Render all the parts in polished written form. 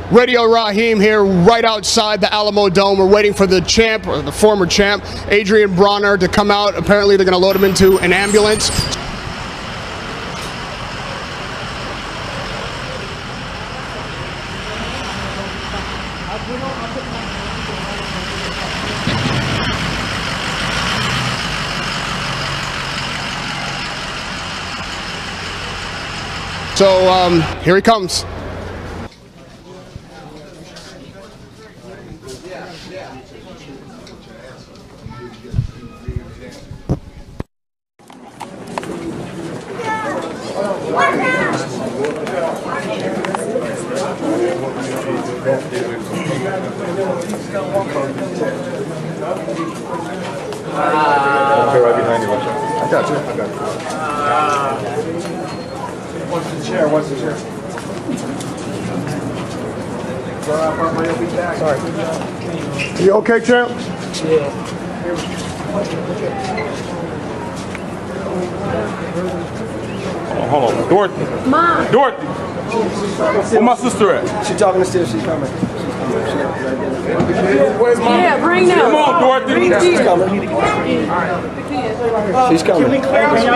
Radio Raheem here right outside the Alamo Dome. We're waiting for the champ, or the former champ, Adrien Broner, to come out. Apparently they're going to load him into an ambulance. So here he comes. Okay, right behind you. I got you. I got you. What's the chair? What's the chair? Sorry. You okay, champ? Yeah. Hold on. Dorothy. Mom. Dorothy. Where my sister at? She's talking to Steve. She's coming. Where's mom? Yeah, bring them. Come on, Dorothy. She's coming. She's coming. Hold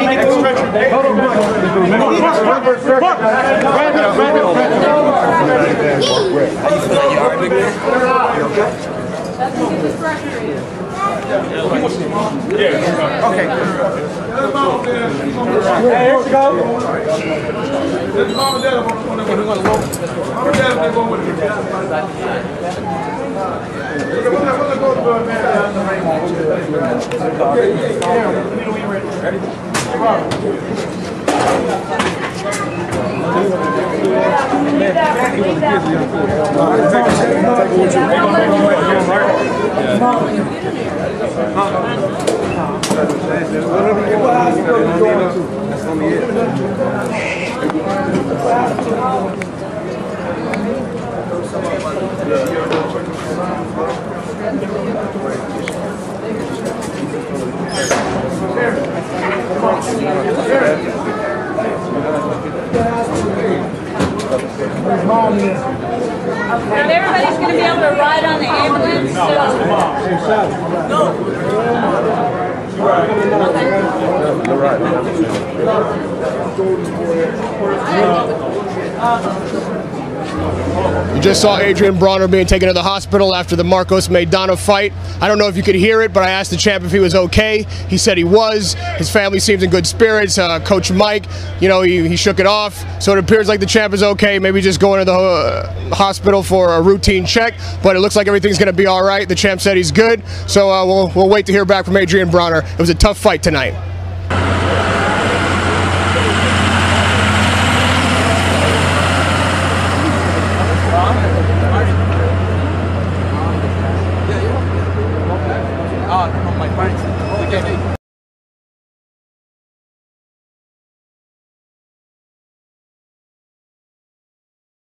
And everybody's going to be able to ride on the ambulance. You just saw Adrien Broner being taken to the hospital after the Marcos Maidana fight. I don't know if you could hear it, but I asked the champ if he was okay. He said he was. His family seems in good spirits. Coach Mike, you know, he shook it off. So it appears like the champ is okay. Maybe just going to the hospital for a routine check, but it looks like everything's going to be all right. The champ said he's good. So we'll wait to hear back from Adrien Broner. It was a tough fight tonight. My friends.